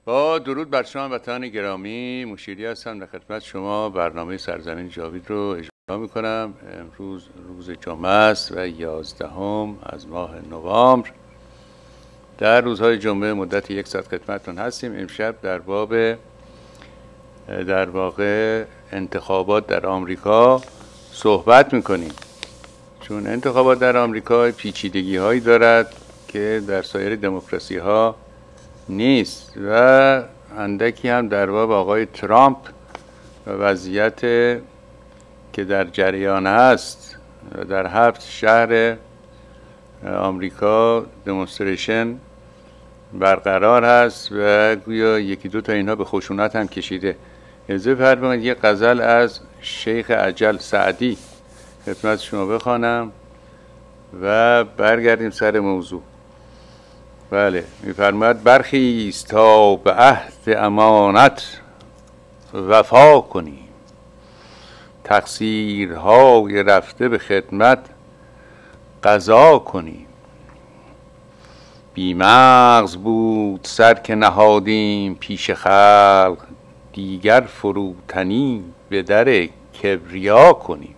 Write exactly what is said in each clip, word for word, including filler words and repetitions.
با درود بر شما وطن گرامی، مشیری هستم در خدمت شما. برنامه سرزمین جاوید رو اجرا میکنم. امروز روز جمعه است و یازدهم از ماه نوامبر. در روزهای جمعه مدت یک ساعت خدمتتون هستیم. امشب در باب در واقع انتخابات در آمریکا صحبت میکنیم، چون انتخابات در آمریکا پیچیدگی هایی دارد که در سایر دموکراسی ها نیست و اندکی هم در باب آقای ترامپ و وضعیت که در جریان است. در هفت شهر آمریکا دمونستریشن برقرار هست و گویا یکی دو تا اینها به خشونت هم کشیده. اجازه فرمایید یک غزل از شیخ اجل سعدی خدمت شما بخوانم و برگردیم سر موضوع. بله، میفرماید برخیز تا به عهد امانت وفا کنیم، تقصیرهای رفته به خدمت قضا کنیم. بی مغز بود سر که نهادیم پیش خلق، دیگر فروتنی به در کبریا کنیم.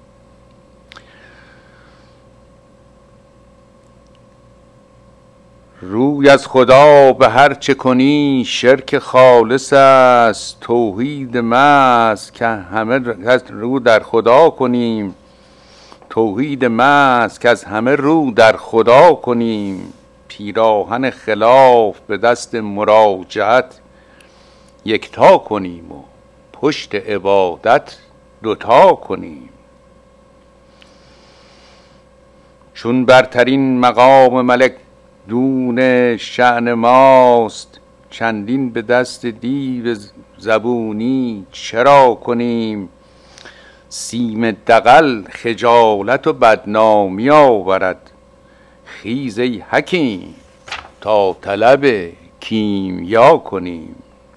روی از خدا به هر چه کنی شرک خالص است، توحید محض که همه رو در خدا کنیم. توحید محض که از همه رو در خدا کنیم، پیراهن خلاف به دست مراجعت یکتا کنیم و پشت عبادت دوتا کنیم. چون برترین مقام ملک دون شأن ماست، چندین به دست دیو زبونی چرا کنیم. سیم دغل خجالت و بدنامی آورد، خیز ای حکیم تا طلب کیمیا کنیم.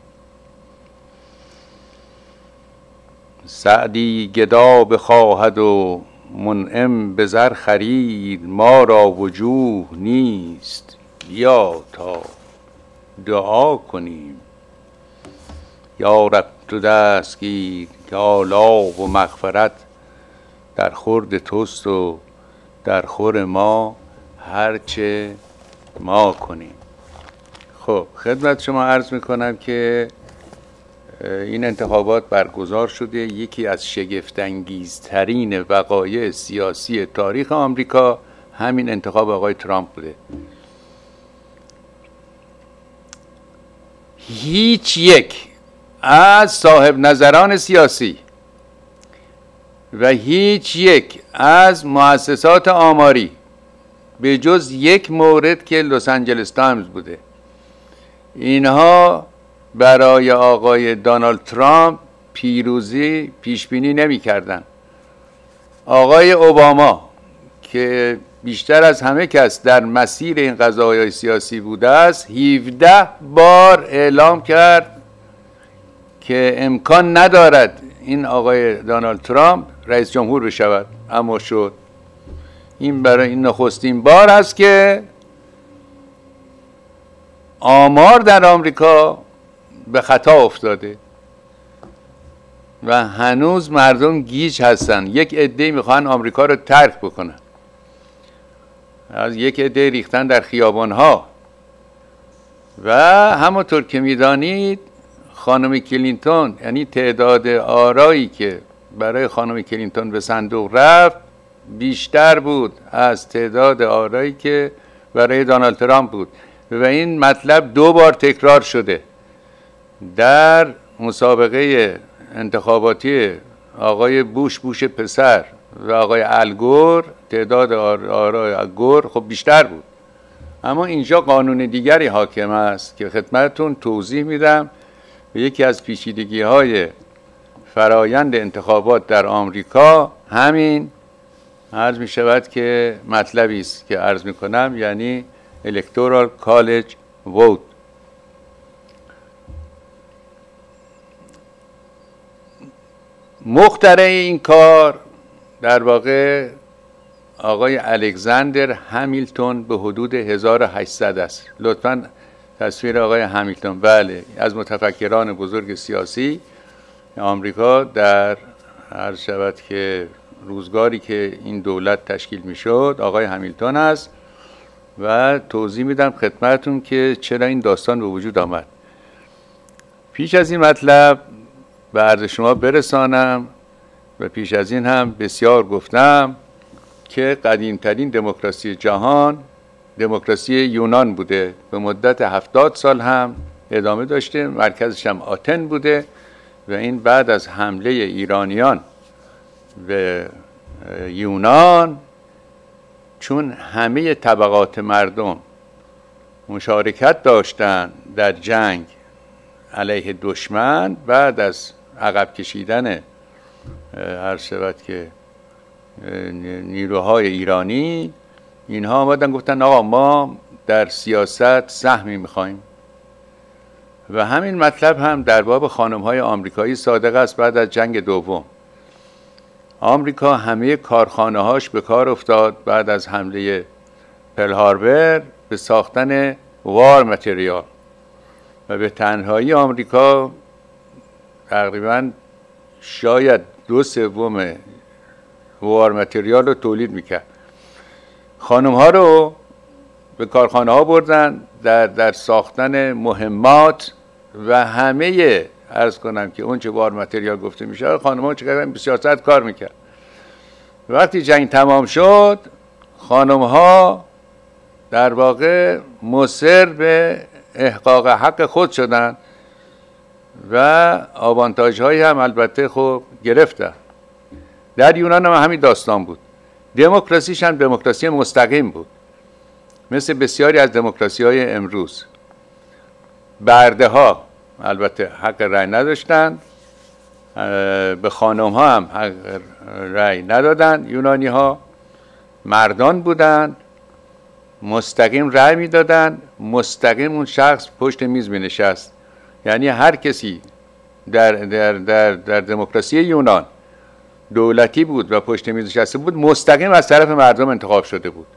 سعدی گدا بخواهد و منعم به زر خرید، ما را وجوه نیست بیا تا دعا کنیم. یا رب تو دستگیر که آلا و مغفرت در خورد توست و در خور ما هرچه ما کنیم. خب خدمت شما عرض میکنم که این انتخابات برگزار شده. یکی از شگفت‌انگیزترین وقایع سیاسی تاریخ آمریکا همین انتخاب آقای ترامپ بوده. هیچ یک از صاحب نظران سیاسی و هیچ یک از مؤسسات آماری به جز یک مورد که لس آنجلس تایمز بوده، اینها برای آقای دونالد ترامپ پیروزی پیش بینی نمی کردن. آقای اوباما که بیشتر از همه کس در مسیر این قضایای سیاسی بوده است، هفده بار اعلام کرد که امکان ندارد این آقای دونالد ترامپ رئیس جمهور بشود، اما شد. این برای این نخستین بار است که آمار در آمریکا به خطا افتاده و هنوز مردم گیج هستن. یک عده میخوان آمریکا رو ترک بکنن، از یک عده ریختن در خیابانها و همونطور که میدانید خانم کلینتون، یعنی تعداد آرایی که برای خانم کلینتون به صندوق رفت بیشتر بود از تعداد آرایی که برای دونالد ترامپ بود و این مطلب دو بار تکرار شده. در مسابقه انتخاباتی آقای بوش بوش پسر و آقای الگور تعداد آرای الگور خب بیشتر بود، اما اینجا قانون دیگری حاکم است که خدمتتون توضیح میدم. و یکی از پیچیدگی های فرایند انتخابات در آمریکا همین عرض می شود که مطلبی است که عرض می کنم، یعنی Electoral College Vote. مخترع این کار در واقع آقای الکساندر همیلتون به حدود هزار و هشتصد است. لطفاً تصویر آقای همیلتون، بله، از متفکران بزرگ سیاسی آمریکا در هر شود که روزگاری که این دولت تشکیل میشد آقای همیلتون است و توضیح میدم خدمتتون که چرا این داستان به وجود آمد. پیش از این مطلب به عرض شما برسانم و پیش از این هم بسیار گفتم که قدیمترین دموکراسی جهان دموکراسی یونان بوده، به مدت هفتاد سال هم ادامه داشته، مرکزش هم آتن بوده و این بعد از حمله ایرانیان به یونان، چون همه طبقات مردم مشارکت داشتن در جنگ علیه دشمن، بعد از عقب کشیدن هر شود که نیروهای ایرانی، اینها آمدن گفتن آقا ما در سیاست سهمی میخوایم. و همین مطلب هم در باب خانم‌های آمریکایی صادق است. بعد از جنگ دوم آمریکا همه کارخانه‌هاش به کار افتاد بعد از حمله پرل هاربر به ساختن وار متریال و به تنهایی آمریکا تقریباً شاید دو سوم وار متریال رو تولید میکرد. خانم‌ها رو به کارخانه ها بردن در, در ساختن مهمات و همه عرض کنم که اون چه وار متریال گفته میشه خانم ها چقدر به سیاست کار میکرد. وقتی جنگ تمام شد خانم ها در واقع مصر به احقاق حق خود شدن و آوانتاژ هایی هم البته خب گرفتن. در یونان هم همین داستان بود. دموکراسیش هم دموکراسی مستقیم بود، مثل بسیاری از دموکراسی های امروز. برده ها البته حق رأی نداشتن، به خانم ها هم حق رأی ندادن. یونانی ها مردان بودند، مستقیم رأی میدادن، مستقیم اون شخص پشت میز می نشست. یعنی هر کسی در, در, در, در دموکراسی یونان دولتی بود و پشت میز نشسته بود مستقیم از طرف مردم انتخاب شده بود.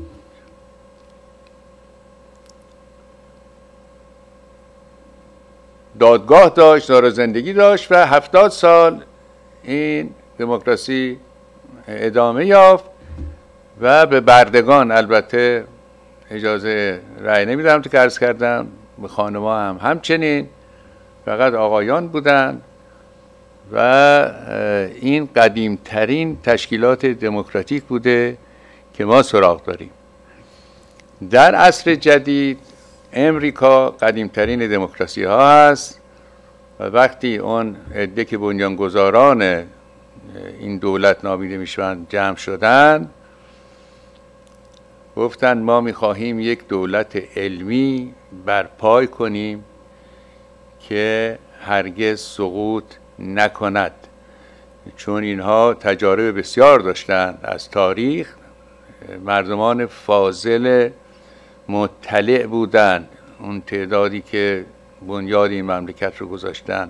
دادگاه داشت، دار زندگی داشت و هفتاد سال این دموکراسی ادامه یافت و به بردگان البته اجازه رأی نمیدم تو که عرض کردم، به خانم‌ها هم همچنین، فقط آقایان بودند و این قدیمترین تشکیلات دموکراتیک بوده که ما سراغ داریم. در عصر جدید امریکا قدیمترین دموکراسی ها هست و وقتی اون عده که بنیانگذاران این دولت نامیده میشوند جمع شدن گفتن ما میخواهیم یک دولت علمی برپای کنیم که هرگز سقوط نکند، چون اینها تجارب بسیار داشتند از تاریخ، مردمان فاضل مطلع بودند، اون تعدادی که بنیاد این مملکت رو گذاشتن.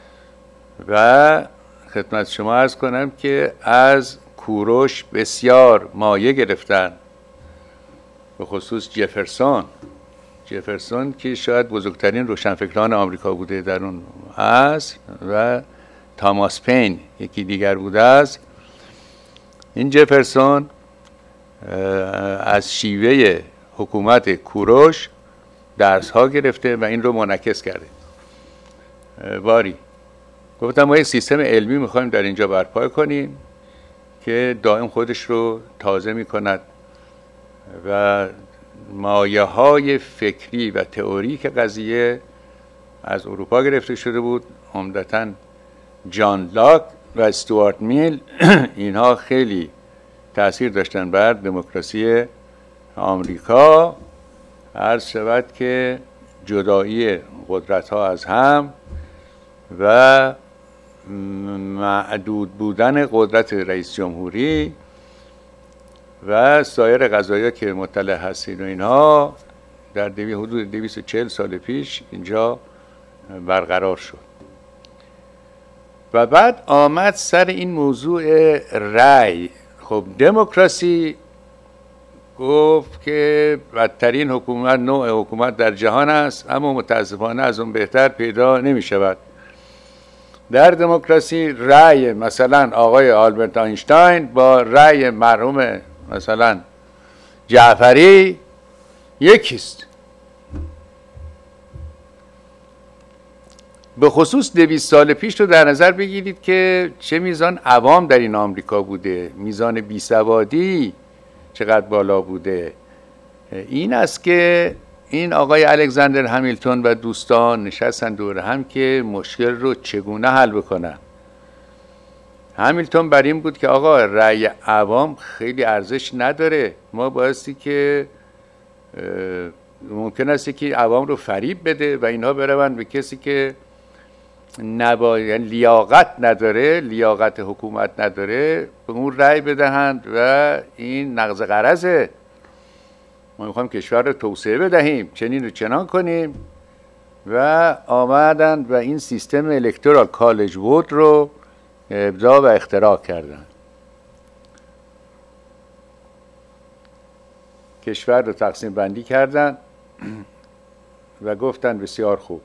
و خدمت شما عرض کنم که از کوروش بسیار مایه گرفتن، به خصوص جفرسون جفرسون که شاید بزرگترین روشنفکران آمریکا بوده در اون عصر و تاماس پین یکی دیگر بوده است. این جفرسون از شیوه حکومت کوروش درس ها گرفته و این رو منعکس کرده. باری گفتم ما یک سیستم علمی میخوایم در اینجا برپا کنیم که دائم خودش رو تازه میکند و مایه های فکری و تئوریک قضیه از اروپا گرفته شده بود، عمدتاً جان لاک و استوارت میل. اینها خیلی تأثیر داشتن بر دموکراسی آمریکا. عرض شود که جدایی قدرت ها از هم و معدود بودن قدرت رئیس جمهوری و سایر قضایا که مطلع هستین و اینها در حدود دویست و چهل سال پیش اینجا برقرار شد. و بعد آمد سر این موضوع رأی. خب دموکراسی گفت که بدترین حکومت نوع حکومت در جهان است، اما متاسفانه از اون بهتر پیدا نمی شود. در دموکراسی رأی مثلا آقای آلبرت آینشتاین با رأی مرحوم مثلا جعفری یکیست. به خصوص دویست سال پیش رو در نظر بگیرید که چه میزان عوام در این آمریکا بوده، میزان بیسوادی چقدر بالا بوده. این است که این آقای الکساندر همیلتون و دوستان نشستن دور هم که مشکل رو چگونه حل بکنن. همیلتون بر این بود که آقا رأی عوام خیلی ارزش نداره، ما بایستی که ممکن است که عوام رو فریب بده و اینها بروند به کسی که نباید، یعنی لیاقت نداره، لیاقت حکومت نداره، به اون رأی بدهند و این نقض قرضه. ما میخوایم کشور رو توسعه بدهیم، چنین و چنان کنیم و آمدند و این سیستم الکترال کالج ووت رو ابداع و اختراع کردن. کشور رو تقسیم بندی کردن و گفتن بسیار خوب،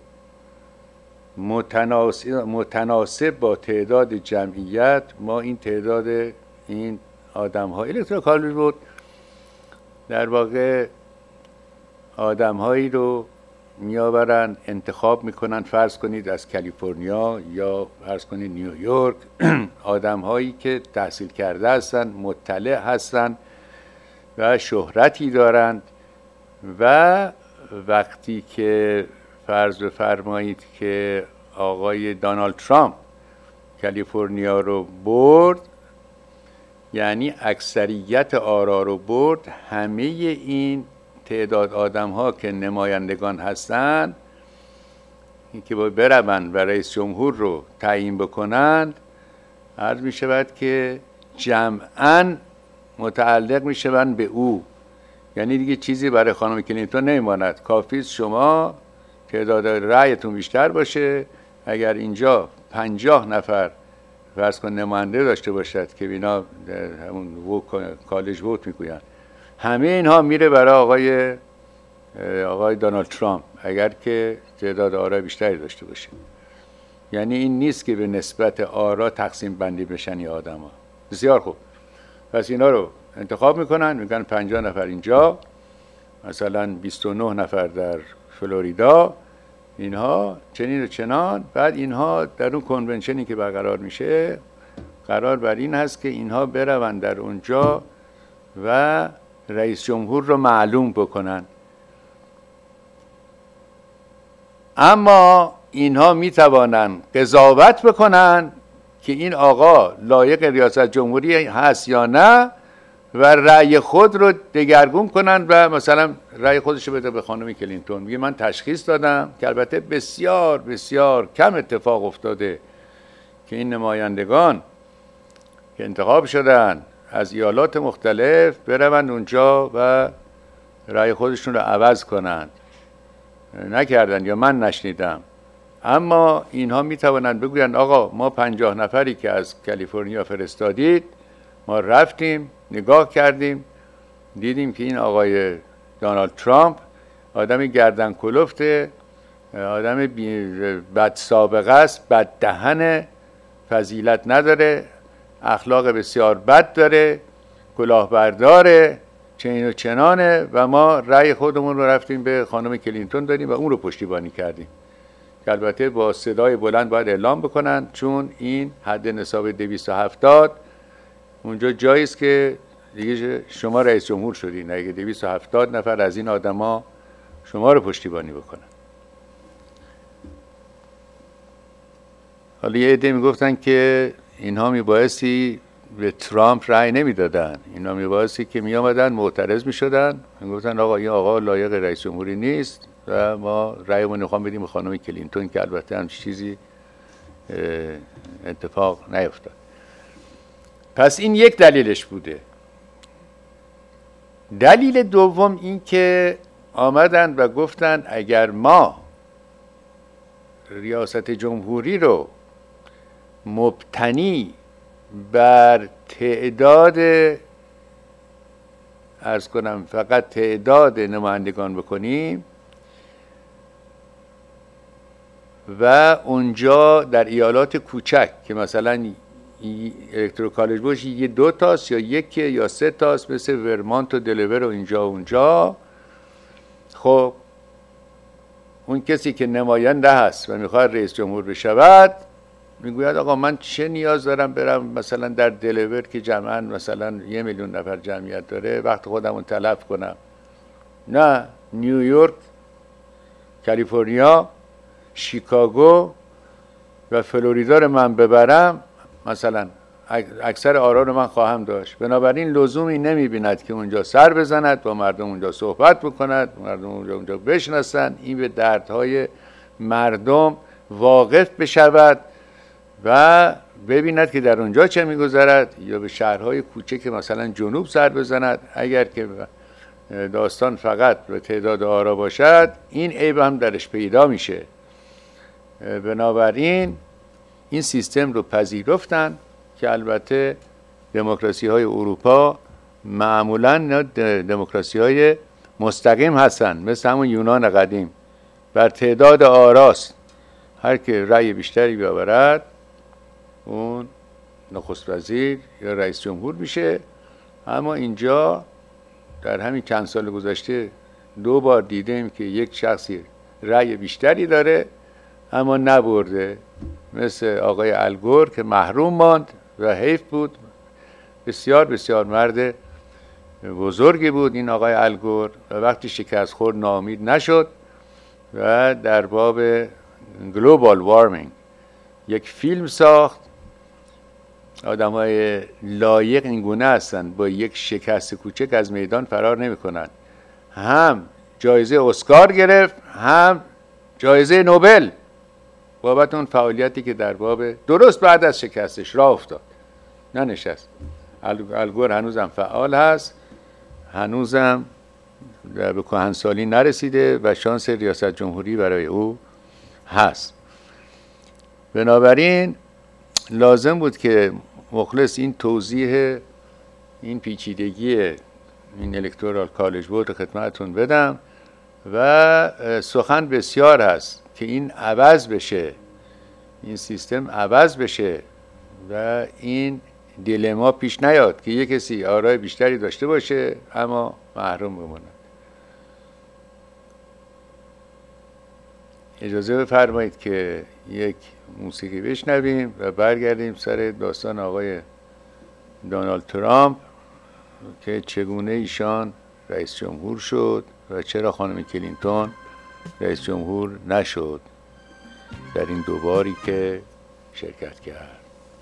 متناسب, متناسب با تعداد جمعیت ما این تعداد این آدم ها الکترال کالج ووت در واقع آدم هایی رو میآورن انتخاب میکنن، فرض کنید از کالیفرنیا یا فرض کنید نیویورک، آدم هایی که تحصیل کرده هستند، مطلع هستند و شهرتی دارند و وقتی که فرض بفرمایید که آقای دونالد ترامپ کالیفرنیا رو برد، یعنی اکثریت آرا رو برد، همه این تعداد آدم ها که نمایندگان هستند که باید بروند و رئیس جمهور رو تعیین بکنند، عرض می شود که جمعاً متعلق می شوند به او. یعنی دیگه چیزی برای خانم کلینتون نمیماند، کافی است شما تعداد رأیتون بیشتر باشه. اگر اینجا پنجاه نفر فرض کن نماینده داشته باشد که اینا همون کالج ووت میگویند، همه اینها میره برای آقای آقای دونالد ترامپ اگر که تعداد آرا بیشتری داشته باشه. یعنی این نیست که به نسبت آرا تقسیم بندی بشن این آدما. بسیار خوب، پس اینا رو انتخاب میکنن، میگن پنجاه نفر اینجا، مثلا بیست و نه نفر در فلوریدا، اینها چنین و چنان. بعد اینها در اون کنونشنی که برقرار میشه قرار بر این هست که اینها بروند در اونجا و رئیس جمهور رو معلوم بکنن. اما اینها میتوانند قضاوت بکنن که این آقا لایق ریاست جمهوری هست یا نه و رأی خود رو دگرگون کنن و مثلا رأی خودش رو بده به خانم کلینتون. میگه من تشخیص دادم که البته بسیار بسیار کم اتفاق افتاده که این نمایندگان که انتخاب شدن از ایالات مختلف بروند اونجا و رأی خودشون رو عوض کنند. نکردن یا من نشنیدم. اما اینها میتوانند بگویند آقا ما پنجاه نفری که از کالیفرنیا فرستادید، ما رفتیم نگاه کردیم دیدیم که این آقای دونالد ترامپ آدم گردن کلفته، آدم بد سابقه است، بد دهنه، فضیلت نداره، اخلاق بسیار بد داره، کلاهبرداره، چنین و چنانه و ما رأی خودمون رو رفتیم به خانم کلینتون دادیم و اون رو پشتیبانی کردیم. که البته با صدای بلند باید اعلام بکنن، چون این حد نصاب دویست و هفتاد اونجا جایی است که دیگه شما رئیس جمهور شدین، اگه دویست و هفتاد نفر از این آدما شما رو پشتیبانی بکنن. حالا یه عده میگفتن که اینها میبایستی به ترامپ رأی نمیدادن، اینا میبایستی که میآمدن معترض میشدن، میگفتن آقا این آقا لایق رئیس جمهوری نیست و ما رأیمون میخوام بدیم به خانم کلینتون، که البته هم چیزی اتفاق نیفتاد. پس این یک دلیلش بوده. دلیل دوم این که آمدن و گفتن اگر ما ریاست جمهوری رو مبتنی بر تعداد عرض کنم فقط تعداد نمایندگان بکنیم و اونجا در ایالات کوچک که مثلا الکترو کالج باشه یه دو تاست یا یک یا سه تاست، مثل ورمانت و دلور و اینجا و اونجا، خب اون کسی که نماینده هست و میخواد رئیس جمهور بشود میگوید آقا من چه نیاز دارم برم مثلا در دلور که جمعا مثلا یه میلیون نفر جمعیت داره وقت خودمون تلف کنم؟ نه، نیویورک، کالیفرنیا، شیکاگو و فلوریدا رو من ببرم مثلا اکثر آرا رو من خواهم داشت. بنابراین لزومی نمیبیند که اونجا سر بزند، با مردم اونجا صحبت بکند، مردم اونجا اونجا بشناسند، این به دردهای مردم واقف بشود و ببیند که در اونجا چه میگذرد، یا به شهرهای کوچک مثلا جنوب سر بزند. اگر که داستان فقط به تعداد آرا باشد این عیب هم درش پیدا میشه. بنابراین این سیستم رو پذیرفتن که البته دموکراسی های اروپا معمولا دموکراسی های مستقیم هستن، مثل همون یونان قدیم، بر تعداد آراست. هر که رأی بیشتری بیاورد اون نخست وزیر یا رئیس جمهور میشه. اما اینجا در همین چند سال گذشته دو بار دیدیم که یک شخصی رأی بیشتری داره اما نبرده، مثل آقای الگور که محروم ماند و حیف بود. بسیار بسیار مرد بزرگی بود این آقای الگور و وقتی شکست خورد ناامید نشد و در باب گلوبال وارمینگ یک فیلم ساخت. آدم های لایق این گونه هستن، با یک شکست کوچک از میدان فرار نمی کنن. هم جایزه اسکار گرفت هم جایزه نوبل بابت اون فعالیتی که در باب درست بعد از شکستش راه افتاد، ننشست. الگور هنوزم فعال هست، هنوزم به کهنسالی نرسیده و شانس ریاست جمهوری برای او هست. بنابراین لازم بود که مخلص این توضیح این پیچیدگی این الکتورال کالج بود خدمتتون بدم و سخن بسیار هست که این عوض بشه، این سیستم عوض بشه و این دیلما پیش نیاد که یک کسی آرای بیشتری داشته باشه اما محروم بماند. اجازه بفرمایید که یک موسیقی بشنویم و برگردیم سر داستان آقای دونالد ترامپ که چگونه ایشان رئیس جمهور شد و چرا خانم کلینتون رئیس جمهور نشد در این دو باری که شرکت کرد.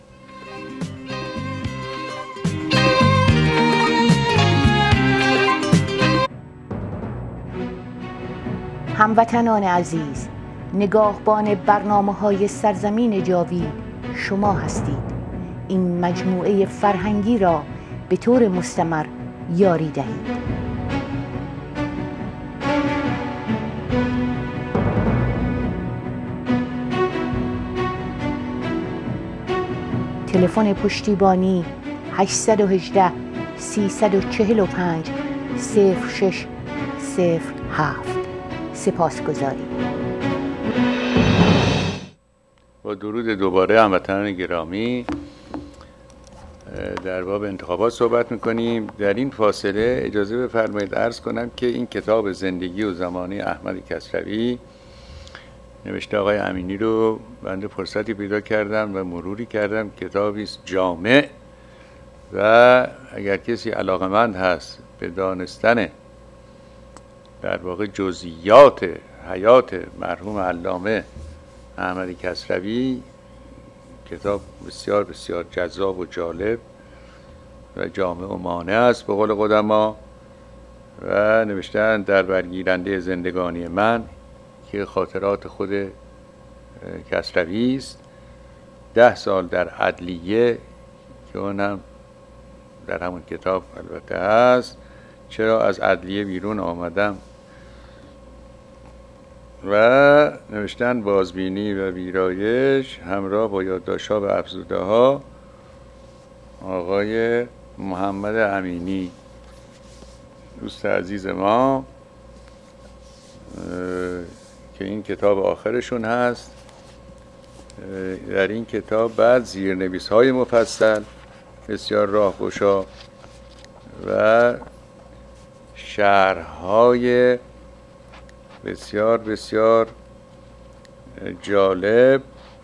هموطنان عزیز، نگاهبان برنامه‌های سرزمین جاوید شما هستید. این مجموعه فرهنگی را به طور مستمر یاری دهید. تلفن پشتیبانی هشت یک هشت سه چهار پنج صفر شش صفر هفت. سپاسگزاریم. با درود دوباره هموطنان گرامی، در باب انتخابات صحبت میکنیم. در این فاصله اجازه بفرمایید عرض کنم که این کتاب زندگی و زمانه احمد کسروی نوشته آقای امینی رو بنده فرصتی پیدا کردم و مروری کردم. کتابی است جامع و اگر کسی علاقمند هست به دانستن در واقع جزئیات حیات مرحوم علامه احمد کسروی، کتاب بسیار بسیار جذاب و جالب و جامع و مانع است به قول قدما و نوشتن در برگیرنده زندگانی من که خاطرات خود کسروی است. ده سال در عدلیه که اونم در همون کتاب البته هست، چرا از عدلیه بیرون آمدم و نوشتن بازبینی و ویرایش همراه با یادداشت‌ها و افزوده‌ها آقای محمد امینی. دوست عزیز ما که این کتاب آخرشون هست. در این کتاب بعد زیرنویس های مفصل بسیار راهگشا و شرح‌های بسیار بسیار جالب.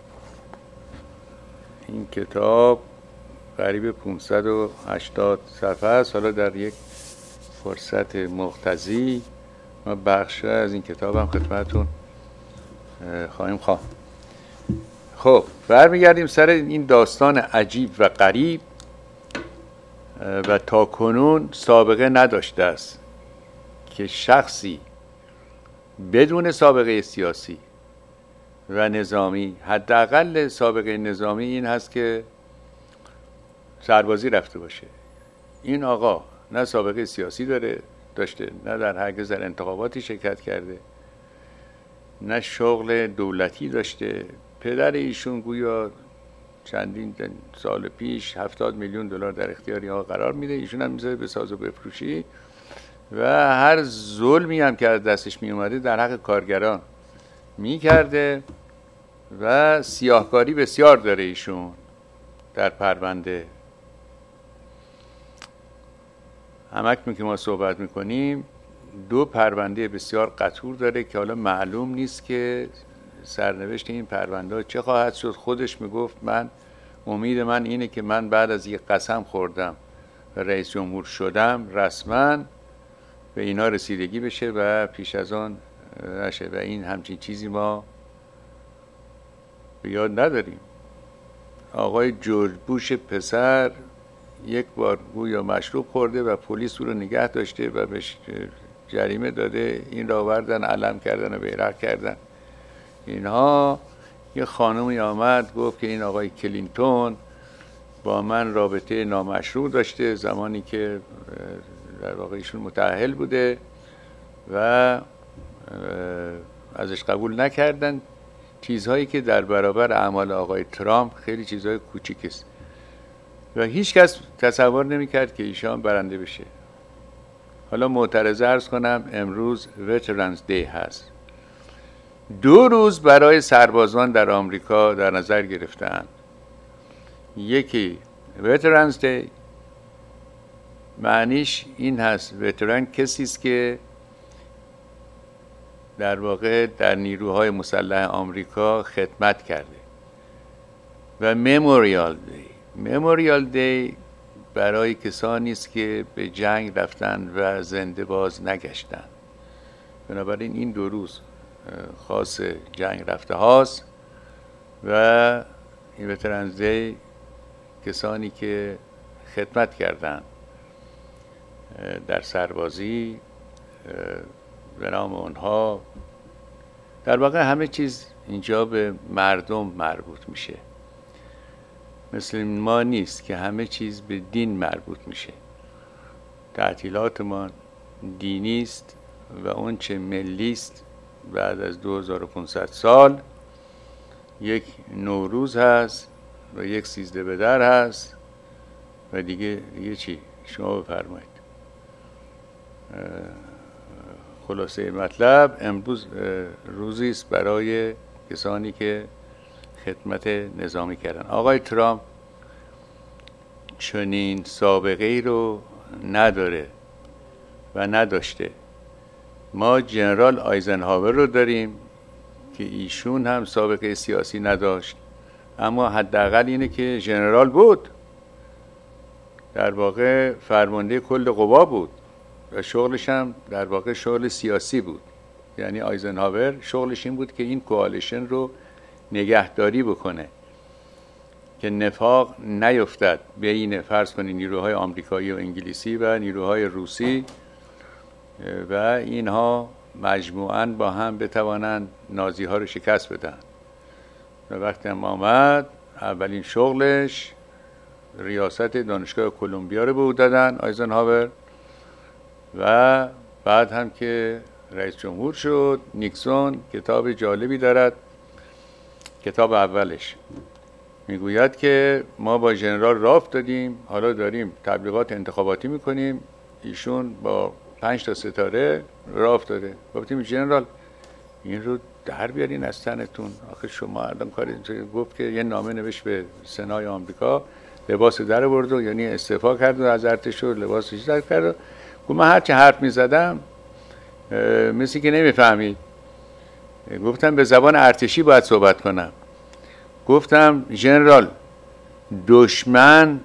این کتاب قریب پانصد و هشتاد صفحه است. حالا در یک فرصت مقتضی ما بخش از این کتاب هم خدمتتون خواهیم خواند. خب برمیگردیم سر این داستان عجیب و غریب و تا کنون سابقه نداشته است که شخصی بدون سابقه سیاسی و نظامی، حداقل سابقه نظامی این هست که سربازی رفته باشه. این آقا نه سابقه سیاسی داره داشته، نه در هرگز در انتخاباتی شرکت کرده، نه شغل دولتی داشته. پدر ایشون گویا چندین سال پیش هفتاد میلیون دلار در اختیار اینها قرار میده، ایشون هم میذاره به ساز و بفروشی و هر ظلمی هم که از دستش می اومده در حق کارگران میکرده و سیاهکاری بسیار داره ایشون در پرونده. همکنون که ما صحبت میکنیم دو پرونده بسیار قطور داره که حالا معلوم نیست که سرنوشت این پرونده چه خواهد شد. خودش میگفت من امید من اینه که من بعد از یک قسم خوردم و رئیس جمهور شدم رسما به اینا رسیدگی بشه و پیش از آن نشه و این همچین چیزی ما به یاد نداریم. آقای جورج بوش پسر یک بار گویا مشروب خورده و پلیس او رو نگه داشته و بهش جریمه داده، این را آوردن علم کردن و بیرق کردن. اینها یه خانمی آمد گفت که این آقای کلینتون با من رابطه نامشروع داشته زمانی که در واقع ایشون متأهل بوده و ازش قبول نکردن. چیزهایی که در برابر اعمال آقای ترامپ خیلی چیزهای کوچیک است و هیچ کس تصور نمی‌کرد که ایشان برنده بشه. حالا معترضه عرض کنم امروز وترنز دی هست. دو روز برای سربازان در آمریکا در نظر گرفتند. یکی وترنز دی معنیش این هست، وترن کسی است که در واقع در نیروهای مسلح آمریکا خدمت کرده و مموریال دی مموریال دی برای کسانی است که به جنگ رفتن و زنده باز نگشتن. بنابراین این دو روز خاص جنگ رفته هاست و این وترنز دی کسانی که خدمت کردن در سربازی به نام اونها. در واقع همه چیز اینجا به مردم مربوط میشه، مثل ما نیست که همه چیز به دین مربوط میشه. تعطیلات ما دینی است و اون چه ملی است بعد از دو هزار و پانصد سال یک نوروز هست و یک سیزده بدر هست و دیگه دیگه چی؟ شما بفرمایید. خلاصه مطلب امروز روزی است برای کسانی که خدمت نظامی کردن. آقای ترامپ چنین سابقه ای رو نداره و نداشته. ما جنرال آیزنهاور رو داریم که ایشون هم سابقه سیاسی نداشت، اما حداقل اینه که جنرال بود، در واقع فرمانده کل قوا بود و شغلش هم در واقع شغل سیاسی بود. یعنی آیزنهاور شغلش این بود که این کوالیشن رو نگهداری بکنه که نفاق نیفتد بین فرض کنید نیروهای آمریکایی و انگلیسی و نیروهای روسی و اینها مجموعاً با هم بتوانند نازی ها رو شکست بدن. و وقتی هم آمد اولین شغلش ریاست دانشگاه کلمبیا رو به او دادن آیزنهاور و بعد هم که رئیس جمهور شد نیکسون کتاب جالبی دارد. کتاب اولش میگوید که ما با ژنرال راه افتادیم، حالا داریم تبلیغات انتخاباتی میکنیم. ایشون با پنج تا ستاره راه افتاده. گفتیم جنرال این رو در بیارین از تنتون، آخه شما الان کاری. گفت که یه نامه نوشت به سنای آمریکا، لباس در برد و یعنی استعفا کرد و از ارتش و لباسش در کرد. گفت من هرچی حرف میزدم مثل که نمیفهمید. گفتم به زبان ارتشی باید صحبت کنم. گفتم ژنرال دشمن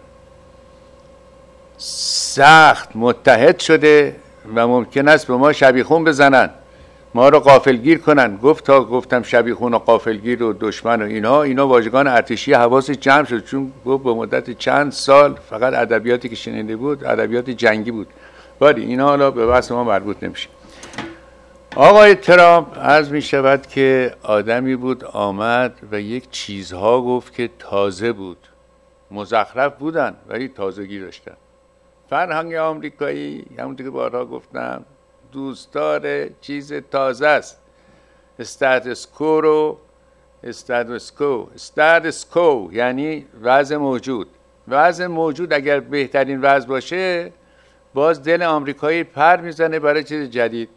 سخت متحد شده و ممکن است به ما شبیخون بزنن، ما رو غافلگیر کنن. گفت تا گفتم شبیخون و غافلگیر و دشمن و اینها اینا واژگان ارتشی حواسش جمع شد، چون گفت به مدت چند سال فقط ادبیاتی که شنیده بود ادبیات جنگی بود. ولی اینا حالا به بحث ما مربوط نمیشه. آقای ترامپ عرض می شود که آدمی بود آمد و یک چیزها گفت که تازه بود، مزخرف بودن ولی تازگی داشتن. فرهنگ آمریکایی همونطور که بارها گفتم دوستدار چیز تازه است. استاتس کو رو استاتس کو استاتس کو یعنی وضع موجود. وضع موجود اگر بهترین وضع باشه باز دل آمریکایی پر میزنه برای چیز جدید.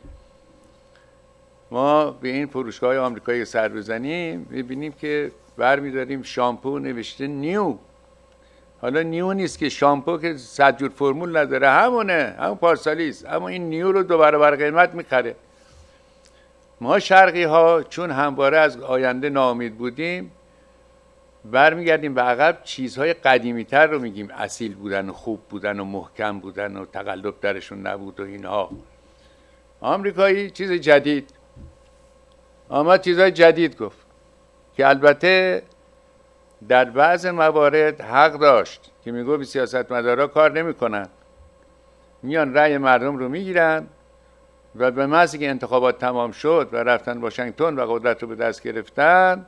ما به این فروشگاه آمریکایی سر بزنیم میبینیم که برمیداریم شامپو نوشته نیو. حالا نیو نیست که شامپو که صد جور فرمول نداره، همونه، همون پارسالیست، اما این نیو رو دو برابر قیمت میخره. ما شرقی ها چون همواره از آینده ناامید بودیم برمیگردیم به عقب، چیزهای قدیمی تر رو میگیم اصیل بودن و خوب بودن و محکم بودن و تقلب درشون نبود و اینها. آمریکایی چیز جدید آمد، چیزهای جدید گفت که البته در بعض موارد حق داشت که میگو به سیاستمدارا کار نمیکنن، میان رأی مردم رو میگیرن و به محضی که انتخابات تمام شد و رفتن واشنگتن و قدرت رو به دست گرفتن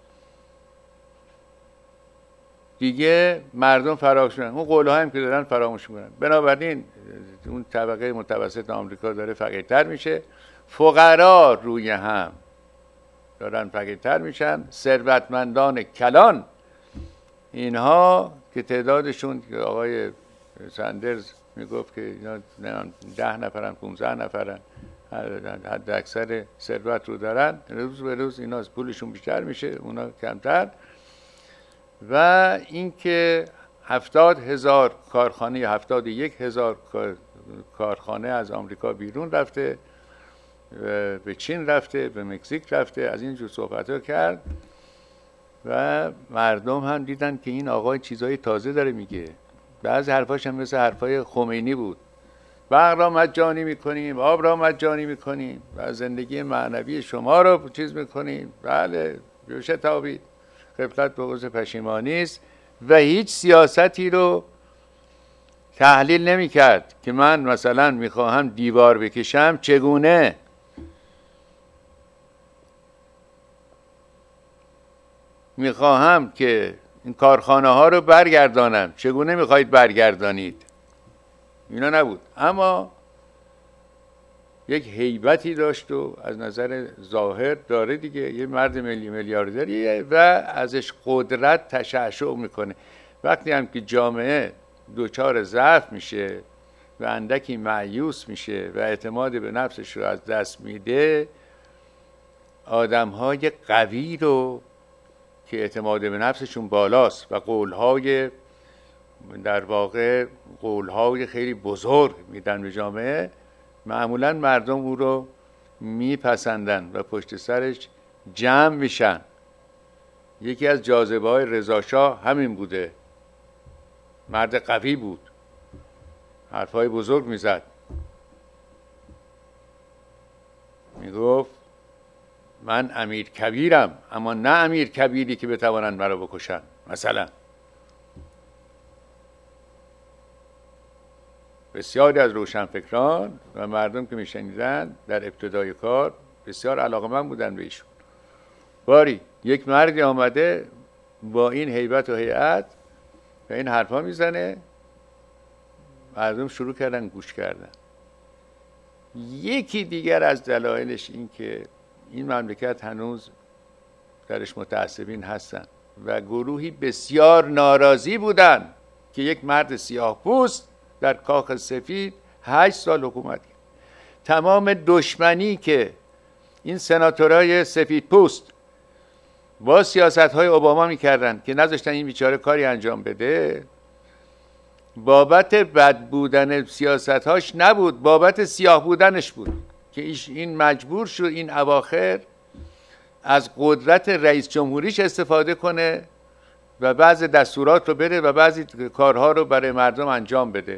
دیگه مردم فراموش میکنن، اون قول‌ها هم که دارن فراموش میکنن. بنابراین اون طبقه متوسط آمریکا داره فقیرتر میشه، فقرا روی هم دارن فقیرتر میشن، ثروتمندان کلان اینها که تعدادشون که آقای ساندرز میگفت که اینا ده نفرن پونزده نفرن حد اکثر ثروت رو دارن، روز به روز اینا از پولشون بیشتر میشه اونا کمتر. و اینکه هفتاد هزار کارخانه یا هفتاد یک هزار کارخانه از آمریکا بیرون رفته، به چین رفته، به مکزیک رفته، از این جور صحبت ها کرد و مردم هم دیدن که این آقای چیزهای تازه داره میگه. بعضی حرفاش هم مثل حرفای خمینی بود، برق را مجانی میکنیم، آب را مجانی میکنیم و زندگی معنوی شما رو چیز میکنیم. بله بیوشه تابید، غفلت به عوض پشیمانی است و هیچ سیاستی رو تحلیل نمی کرد که من مثلا میخواهم دیوار بکشم چگونه، میخواهم که این کارخانه ها رو برگردانم چگونه میخواهید برگردانید، اینا نبود. اما یک هیبتی داشت و از نظر ظاهر داره دیگه، یه مرد ملی میلیاردریه و ازش قدرت تشعشع میکنه. وقتی هم که جامعه دوچار ضعف میشه و اندکی مایوس میشه و اعتماد به نفسش رو از دست میده، آدم‌های قوی رو که اعتماد به نفسشون بالاست و قولهای در واقع قولهای خیلی بزرگ میدن به جامعه، معمولا مردم او رو میپسندن و پشت سرش جمع میشن. یکی از جاذبه های رضا شاه همین بوده، مرد قوی بود، حرفهای بزرگ میزد، میگفت من امیر کبیرم اما نه امیر کبیری که بتوانند مرا بکشن. مثلا بسیاری از روشنفکران و مردم که میشنیدن در ابتدای کار بسیار علاقه‌مند بودن به ایشون. باری یک مردی آمده با این هیبت و هیئت و این حرفا میزنه، مردم شروع کردن گوش کردن. یکی دیگر از دلایلش این که این مملکت هنوز درش متعصبین هستن و گروهی بسیار ناراضی بودن که یک مرد سیاه پوست در کاخ سفید هشت سال حکومت کرد. تمام دشمنی که این سناتورهای سفید پوست با سیاست های اوباما میکردن که نذاشتن این بیچاره کاری انجام بده، بابت بد بودن سیاست هاش نبود، بابت سیاه بودنش بود که این مجبور شد این اواخر از قدرت رئیس جمهوریش استفاده کنه و بعضی دستورات رو بده و بعضی کارها رو برای مردم انجام بده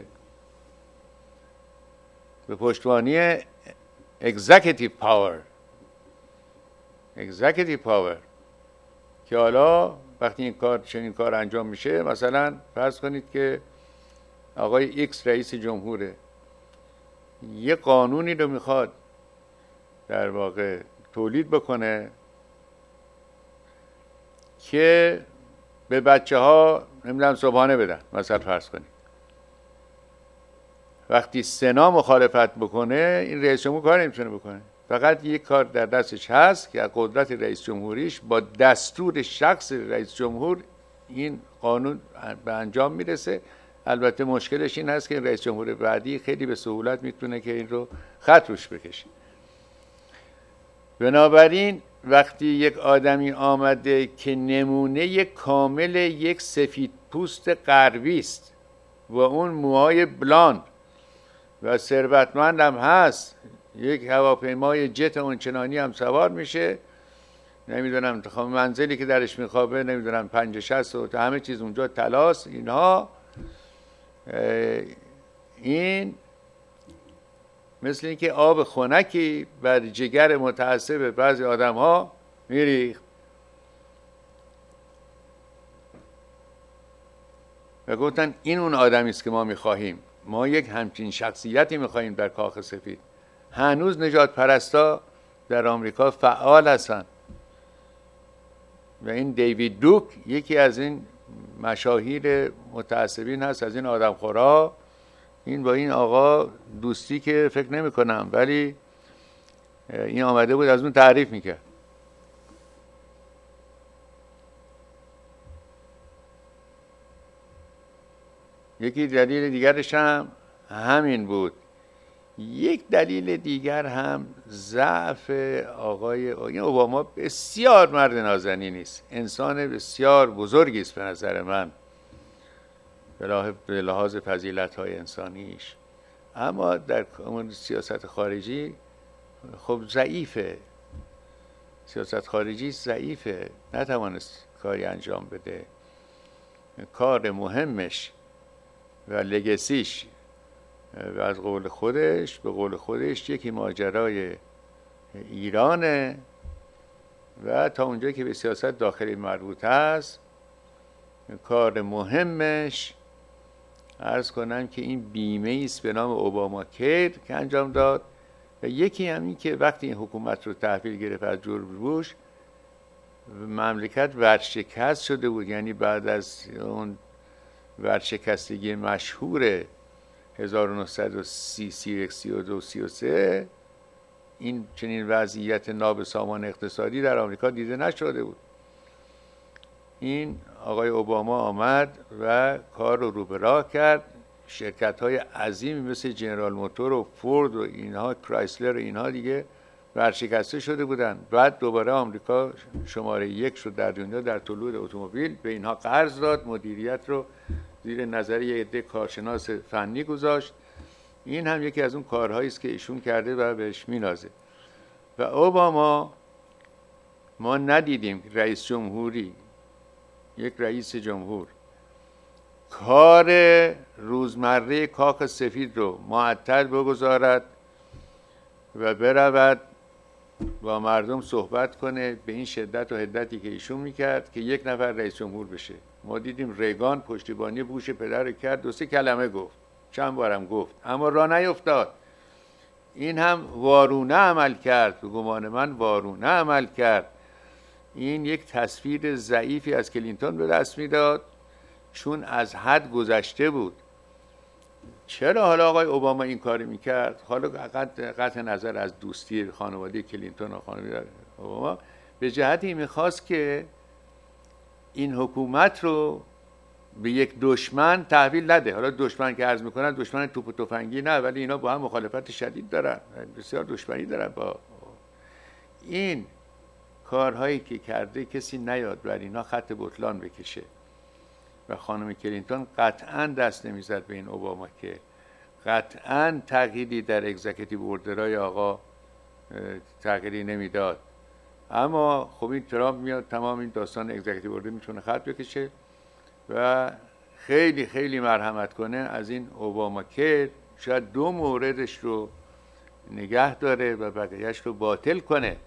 به پشتوانی executive power executive power که حالا وقتی این کار چنین کار انجام میشه، مثلا فرض کنید که آقای ایکس رئیس جمهوره یه قانونی رو میخواد در واقع تولید بکنه که به بچه ها نمیدونم صبحانه بدن، مثلا فرض کنید وقتی سنا مخالفت بکنه این رئیس جمهور کار نمیتونه بکنه، فقط یک کار در دستش هست که قدرت رئیس جمهوریش با دستور شخص رئیس جمهور این قانون به انجام میرسه. البته مشکلش این هست که رئیس جمهور بعدی خیلی به سهولت میتونه که این رو خط روش بکشه. بنابراین وقتی یک آدمی آمده که نمونه کامل یک سفید پوست غربی است و اون موهای بلاند و ثروتمند هم هست، یک هواپیمای جت اونچنانی هم سوار میشه، نمیدونم منزلی که درش میخوابه نمیدونم پنج شصت و همه چیز اونجا طلاست، اینها این مثل اینکه آب خنکی بر جگر متعصب بعضی آدم ها میریخت و گفتن این اون آدمی است که ما میخواهیم، ما یک همچین شخصیتی میخواهیم در کاخ سفید. هنوز نجات پرستا در آمریکا فعال هستن و این دیوید دوک یکی از این مشاهیر متعصبین هست، از این آدمخورا. این با این آقا دوستی که فکر نمی کنم، ولی این آمده بود از اون تعریف میکرد. یکی دلیل دیگرش هم همین بود. یک دلیل دیگر هم ضعف آقای این اوباما بسیار مرد نازنینی است، انسان بسیار بزرگی است به نظر من به لحاظ فضیلت‌های انسانیش، اما در سیاست خارجی خب ضعیفه، سیاست خارجی ضعیفه، نتوانست کاری انجام بده. کار مهمش و لگسیش و از قول خودش به قول خودش یکی ماجرای ایرانه و تا اونجایی که به سیاست داخلی مربوط است کار مهمش عرض کنم که این بیمه است به نام اوباما کیر که انجام داد و یکی همین که وقتی این حکومت رو تحویل گرفت از جورج بوش مملکت ورشکست شده بود، یعنی بعد از اون ورشکستگی مشهور هزار و نهصد و سی، سی و یک، سی و دو، سی و سه این چنین وضعیت نابسامان اقتصادی در آمریکا دیده نشده بود. این آقای اوباما آمد و کار رو رو به راه کرد، شرکت های عظیمی مثل جنرال موتور و فورد و اینها، کرایسلر و اینها دیگه ورشکسته شده بودن. بعد دوباره آمریکا شماره یک شد در دنیا در تولید اتومبیل، به اینها قرض داد، مدیریت رو زیر نظر یه عده کارشناس فنی گذاشت. این هم یکی از اون کارهایی است که ایشون کرده و بهش مینازه. و اوباما ما ندیدیم رئیس جمهوری، یک رئیس جمهور کار روزمره کاخ سفید رو معطل بگذارد و برود با مردم صحبت کنه به این شدت و حدتی که ایشون میکرد که یک نفر رئیس جمهور بشه. ما دیدیم ریگان پشتیبانی بوش پدر رو کرد، دو سه کلمه گفت، چند بارم گفت، اما راه نیفتاد. این هم وارونه عمل کرد، به گمان من وارونه عمل کرد. این یک تصویر ضعیفی از کلینتون به دست میداد چون از حد گذشته بود. چرا حالا آقای اوباما این کاری میکرد؟ حالا قطع نظر از دوستی خانواده کلینتون و خانواده اوباما، به جهتی میخواست که این حکومت رو به یک دشمن تحویل نده. حالا دشمن که عرض میکنن دشمن توپ و تفنگی نه، ولی اینا با هم مخالفت شدید دارن، بسیار دشمنی دارن با این کارهایی که کرده. کسی نیاد بر اینا خط بطلان بکشه و خانم کلینتون قطعا دست نمیزد به این اوباما که قطعا تغییری در اگزیکیتیو اوردرهای آقا تغییری نمیداد. اما خب این ترامپ میاد تمام این داستان اگزیکیتیو اوردر میتونه خط بکشه و خیلی خیلی مرحمت کنه از این اوباما که شاید دو موردش رو نگه داره و بقیهش رو باطل کنه.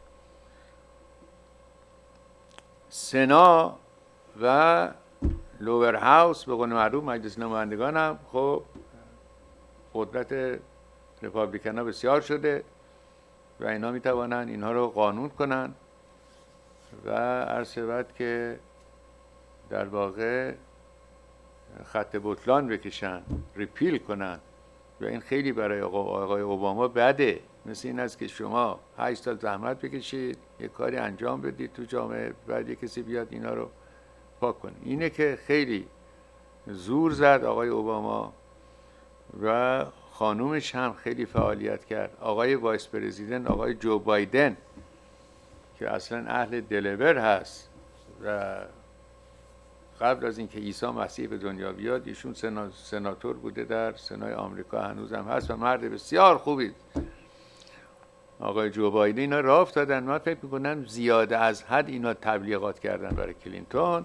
سنا و لوور هاوس به قول معروف مجلس نمایندگان هم خب قدرت رپابلیکن ها بسیار شده و اینا میتوانن اینها رو قانون کنن و عرض شود که در واقع خط بطلان بکشن، ریپیل کنن و این خیلی برای آقای اوباما بده. مثل این است که شما هشت سال زحمت بکشید یک کاری انجام بدید تو جامعه، بعد یک کسی بیاد اینا رو پاک کنه. اینه که خیلی زور زد آقای اوباما و خانومش هم خیلی فعالیت کرد. آقای وایس پرزیدنت آقای جو بایدن که اصلا اهل دلور هست و قبل از اینکه عیسی مسیح به دنیا بیاد ایشون سنا... سناتور بوده در سنای آمریکا، هنوزم هست و مرد بسیار خوبی. آقای جو بایدن اینا راه افتادن. من فکر میکنم زیاده از حد اینا تبلیغات کردن برای کلینتون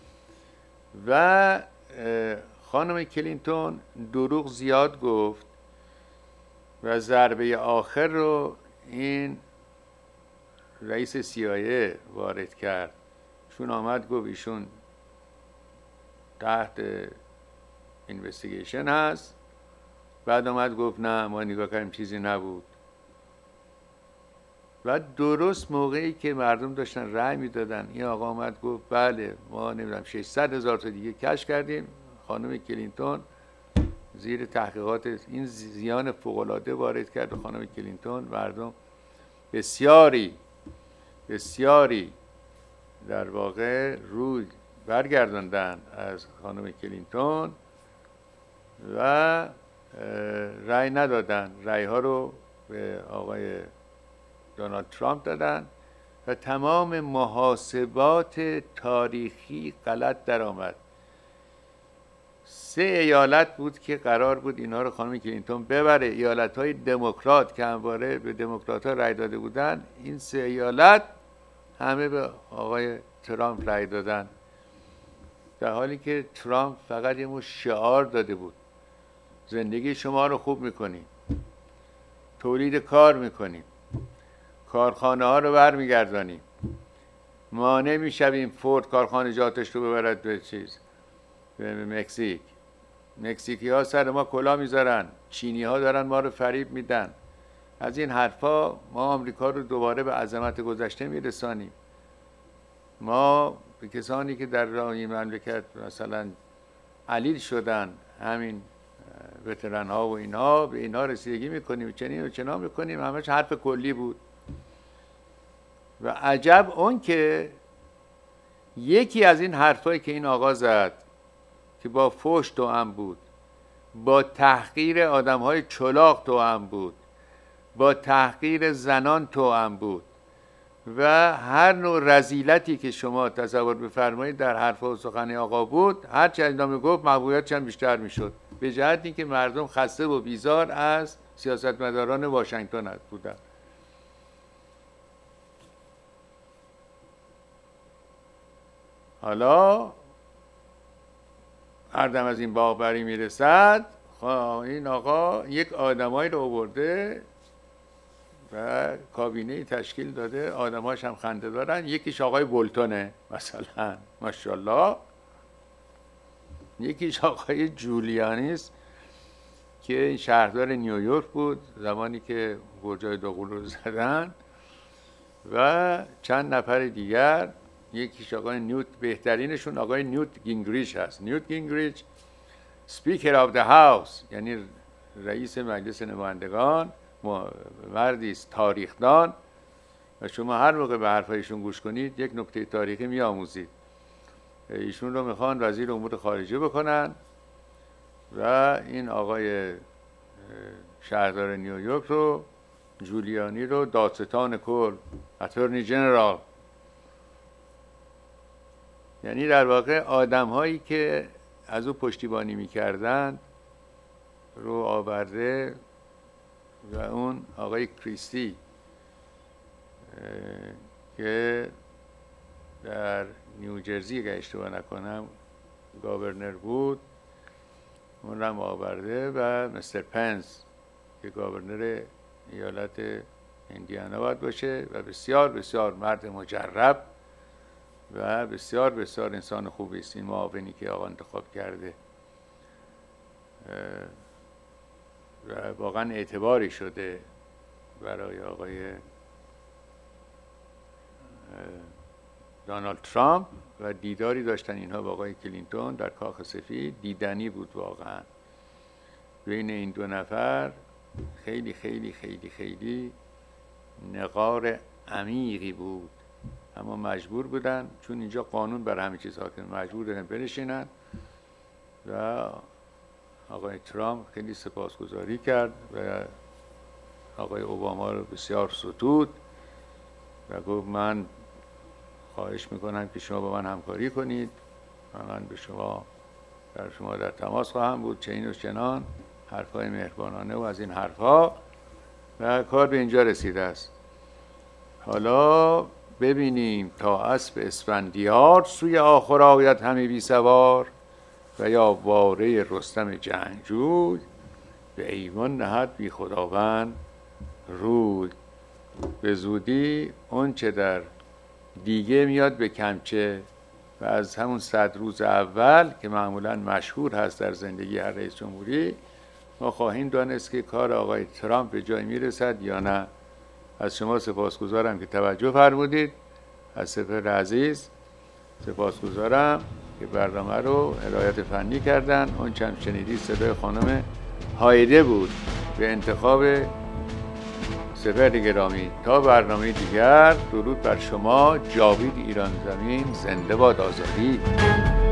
و خانم کلینتون دروغ زیاد گفت و ضربه آخر رو این رئیس سی آی ای وارد کرد. چون آمد گفت ایشون تحت اینوستیگیشن هست، بعد آمد گفت نه ما نگاه کردیم چیزی نبود. و درست موقعی که مردم داشتن رأی میدادن این آقا آمد گفت بله ما نمیدونم ششصد هزار تا دیگه کشف کردیم. خانم کلینتون زیر تحقیقات این زیان فوق‌العاده وارد کرد و خانم کلینتون مردم بسیاری بسیاری در واقع روی برگرداندن از خانم کلینتون و رأی ندادن، رأی ها رو به آقای دونالد ترامپ دادن و تمام محاسبات تاریخی غلط در آمد. سه ایالت بود که قرار بود اینا رو خانم کلینتون ببره، ایالت های دموکرات که همواره به دموکرات ها رأی داده بودن، این سه ایالت همه به آقای ترامپ رأی دادن، در حالی که ترامپ فقط یه مش شعار داده بود زندگی شما رو خوب میکنیم، تولید کار میکنیم، کارخانه ها رو برمیگردانیم، مانع میشویم فورد کارخانه جاتش رو ببرد به چیز به مکزیک، مکزیکی ها سر ما کلا میذارن، چینی ها دارن ما رو فریب میدن. از این حرفا ما آمریکا رو دوباره به عظمت گذشته میرسانیم. ما به کسانی که در راه این مملکت مثلا علیل شدن، همین وتران ها و اینها، به اینها رسیدگی میکنیم، چنین و چنان میکنیم. همش حرف کلی بود و عجب اون که یکی از این حرفایی که این آقا زد که با فحش توأم بود، با تحقیر آدم‌های چلاق توأم بود، با تحقیر زنان توأم بود و هر نوع رذیلتی که شما تصور بفرمایید در حرف و سخن آقا بود، هر چه ادامه گفت مقبولیتش هم بیشتر میشد، به جهت اینکه مردم خسته و بیزار از سیاستمداران واشنگتن بودن. حالا هر دم از این باغ بری میرسد، این آقا یک آدمایی رو آورده و کابینه تشکیل داده، آدماش هم خنده دارن. یکیش آقای بولتونه مثلا، ماشاءالله. یکیش آقای جولیانیست که شهردار نیویورک بود زمانی که برجای دوقلو رو زدن و چند نفر دیگر. یکیش آقای نیوت، بهترینشون آقای نیوت گینگریچ هست. نیوت گینگریچ سپیکر آف ده هاوس، یعنی رئیس مجلس نمایندگان، مردی است تاریخدان و شما هر موقع به حرفایشون گوش کنید یک نکته تاریخی میآموزید. ایشون رو میخوان وزیر امور خارجه بکنن و این آقای شهردار نیویورک رو، جولیانی رو، دادستان کل، اتورنی جنرال، یعنی در واقع آدم هایی که از او پشتیبانی میکردن رو آورده و اون آقای کریستی که در نیوجرسی اگه اشتباه نکنم گاورنر بود، اون رو آورده و مستر پنس که گاورنر ایالت ایندیانا باید باشه و بسیار بسیار مرد مجرب و بسیار بسیار انسان خوبی است این معاونی که آقا انتخاب کرده و واقعا اعتباری شده برای آقای دونالد ترامپ و دیداری داشتن اینها با آقای کلینتون در کاخ سفید. دیدنی بود واقعا بین این دو نفر، خیلی خیلی خیلی خیلی نقار عمیقی بود، اما مجبور بودن چون اینجا قانون بر همه چیز حاکمه، مجبور بودن بنشینن و آقای ترامپ خیلی سپاسگزاری کرد و آقای اوباما رو بسیار ستود و گفت من خواهش میکنم که شما با من همکاری کنید و من به شما در شما در تماس خواهم بود، چنین و چنان، حرفای مهربانانه و از این حرفها و کار به اینجا رسیده است. حالا ببینیم تا اسب اسفندیار سوی آخر آید همی بی سوار و یا واره رستم جنگجوی به ایوان نهد بی خداوند روی. به زودی اون چه در دیگه میاد به کمچه و از همون صد روز اول که معمولا مشهور هست در زندگی هر رئیس جمهوری ما خواهیم دانست که کار آقای ترامپ به جای میرسد یا نه. از شما سپاسگزارم که توجه فرمودید، از سپهر عزیز سپاسگزارم که برنامه رو هدایت فنی کردن. اون چم شنیدید صدای خانم هایده بود به انتخاب سپهر گرامی. تا برنامه دیگر درود بر شما. جاوید ایران زمین، زنده باد آزادی.